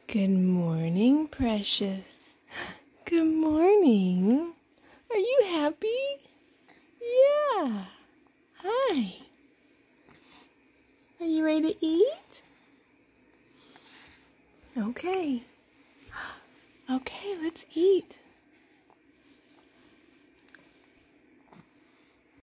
Good morning, precious. Good morning. Are you happy? Yeah. Hi. Are you ready to eat? Okay. Okay, let's eat.